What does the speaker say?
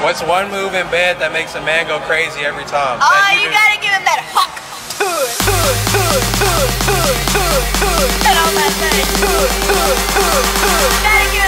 What's one move in bed that makes a man go crazy every time? Oh, you gotta give him that hawk. Get on that thing. Gotta give